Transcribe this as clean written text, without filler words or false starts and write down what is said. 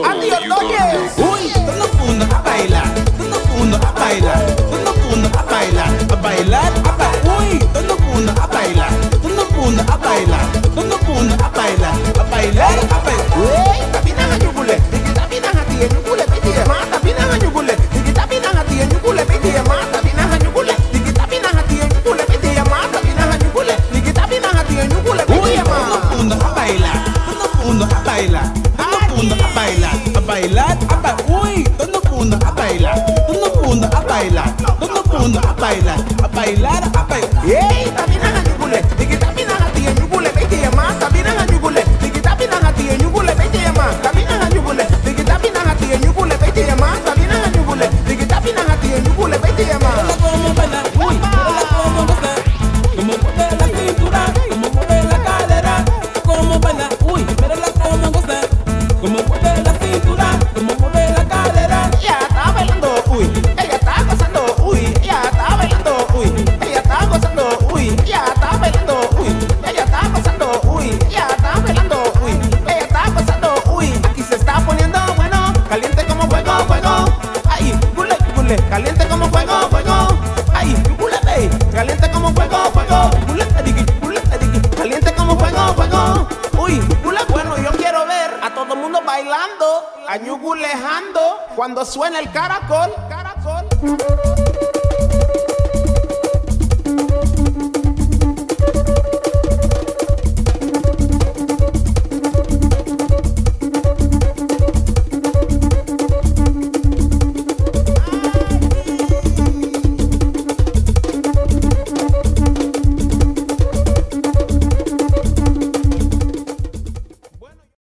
Adiós, oye. Uy, todo el mundo a bailar, todo el mundo a bailar, todo el mundo a bailar, a bailar, a bailar. Uy, todo el mundo a bailar, todo el mundo a bailar, todo el mundo a bailar, a bailar, a bailar. Uy, tapinang a nyugule, digi tapinang a tiye nyugule pitiye ma, tapinang a nyugule, digi tapinang a tiye nyugule pitiye ma, tapinang a nyugule, digi tapinang a tiye nyugule pitiye ma, tapinang a nyugule, digi tapinang a tiye nyugule Uy, pitiye ma. todo el mundo a bailar, todo el mundo a bailar, todo el mundo a bailar, a bailar, a bailar. Uy, todo el mundo a bailar, todo el mundo a bailar, todo el mundo a bailar, a bailar, a bailar. Ey, tapinang a nyugule, digi tapinang a tiye nyugule pitiye ma, tapinang a nyugule, digi tapinang a tiye nyugule pitiye ma, tapinang a nyugule, digi tapinang a tiye nyugule pitiye ma, tapinang a nyugule, digi tapinang a tiye nyugule pitiye ma. Mírala cómo baila, uy, mírala cómo goza, cómo mueve la cintura, cómo mueve la cadera, cómo baila, uy, mírala cómo goza, cómo mueve la cintura, cómo mueve la cadera. Ella está bailando, uy, ella está gozando, uy, ella está bailando, uy, ella está gozando, uy, ella está bailando, uy, ella está gozando, uy, ella está bailando, uy, ella está gozando, uy. Aquí se está poniendo bueno, caliente como fuego, fuego. Ay, gule, gule, caliente como fuego, fuego. Ay, gule, ey, caliente como fuego, fuego. Gule, digi, caliente como fuego, fuego. Uy, gule, bueno, yo quiero ver a todo mundo bailando, a ñugulejando cuando suena el caracol, caracol.